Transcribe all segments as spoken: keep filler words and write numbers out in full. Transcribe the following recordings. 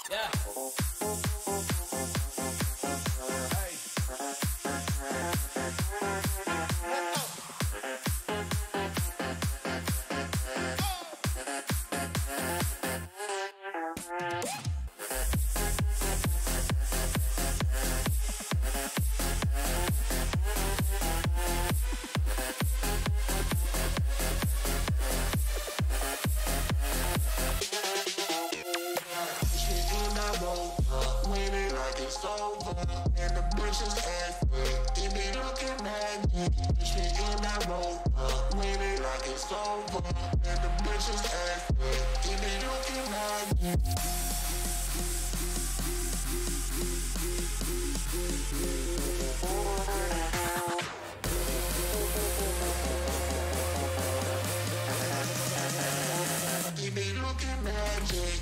Yeah. Hey. It's over, and the bitch is happy. He be looking mad, bitch be in that road. When it like it's over, and the bitch is happy. He be looking mad. He be looking magic.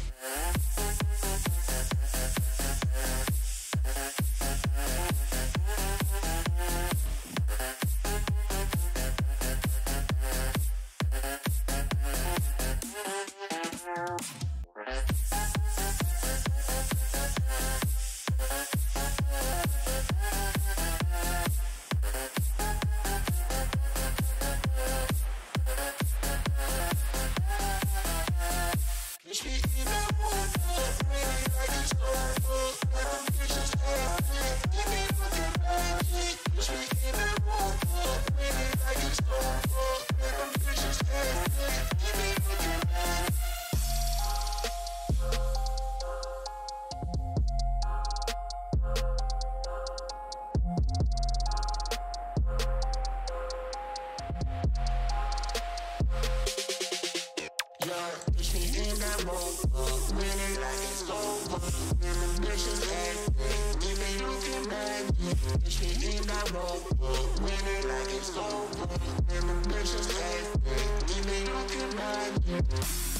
Bitch be in that road, when it like it's over, and the bitch is happy. He be looking mad. Bitch be in that road, when it like it's over, and the bitch is happy. He be looking mad.